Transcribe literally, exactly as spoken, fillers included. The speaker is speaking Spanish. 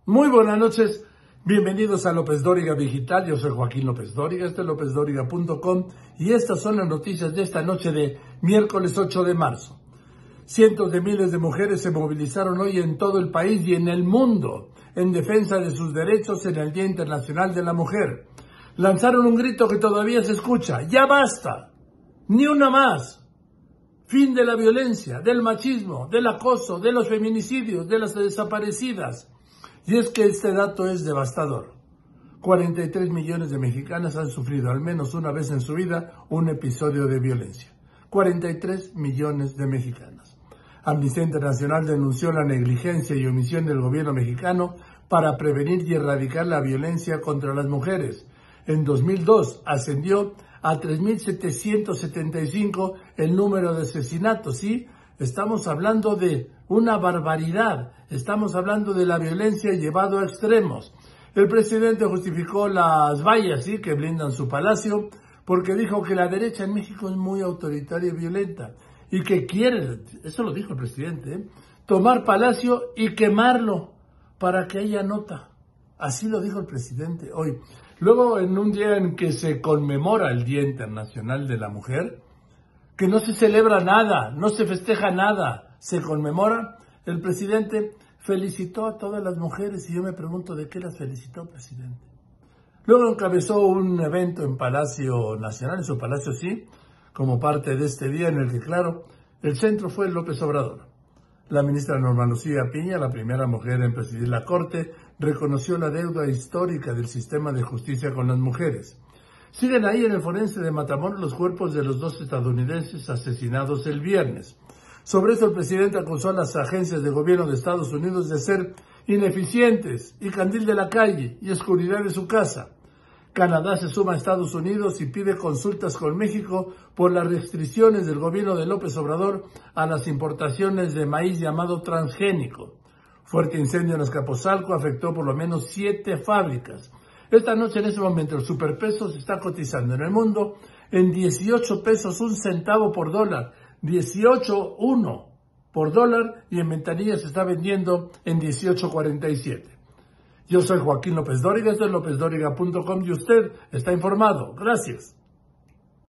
Muy buenas noches, bienvenidos a López Dóriga Digital. Yo soy Joaquín López Dóriga, este es lópez dóriga punto com y estas son las noticias de esta noche de miércoles ocho de marzo. Cientos de miles de mujeres se movilizaron hoy en todo el país y en el mundo en defensa de sus derechos en el Día Internacional de la Mujer. Lanzaron un grito que todavía se escucha: ¡ya basta! ¡Ni una más! Fin de la violencia, del machismo, del acoso, de los feminicidios, de las desaparecidas. Y es que este dato es devastador. cuarenta y tres millones de mexicanas han sufrido al menos una vez en su vida un episodio de violencia. cuarenta y tres millones de mexicanas. Amnistía Internacional denunció la negligencia y omisión del gobierno mexicano para prevenir y erradicar la violencia contra las mujeres. En dos mil dos ascendió a tres mil setecientos setenta y cinco el número de asesinatos, ¿sí? Estamos hablando de una barbaridad, estamos hablando de la violencia llevado a extremos. El presidente justificó las vallas, ¿sí?, que blindan su palacio, porque dijo que la derecha en México es muy autoritaria y violenta, y que quiere, eso lo dijo el presidente, ¿eh?, tomar Palacio y quemarlo para que haya nota. Así lo dijo el presidente hoy. Luego, en un día en que se conmemora el Día Internacional de la Mujer, que no se celebra nada, no se festeja nada, se conmemora, el presidente felicitó a todas las mujeres y yo me pregunto de qué las felicitó, presidente. Luego encabezó un evento en Palacio Nacional, en su palacio sí, como parte de este día en el que, claro, el centro fue López Obrador. La ministra Norma Lucía Piña, la primera mujer en presidir la Corte, reconoció la deuda histórica del sistema de justicia con las mujeres. Siguen ahí en el forense de Matamoros los cuerpos de los dos estadounidenses asesinados el viernes. Sobre eso el presidente acusó a las agencias de gobierno de Estados Unidos de ser ineficientes y candil de la calle y oscuridad de su casa. Canadá se suma a Estados Unidos y pide consultas con México por las restricciones del gobierno de López Obrador a las importaciones de maíz llamado transgénico. Fuerte incendio en Azcapotzalco afectó por lo menos siete fábricas. Esta noche, en ese momento, el superpeso se está cotizando en el mundo en dieciocho pesos, un centavo por dólar. dieciocho uno por dólar, y en ventanilla se está vendiendo en dieciocho cuarenta y siete. Yo soy Joaquín López Dóriga, esto es lópez dóriga punto com y usted está informado. Gracias.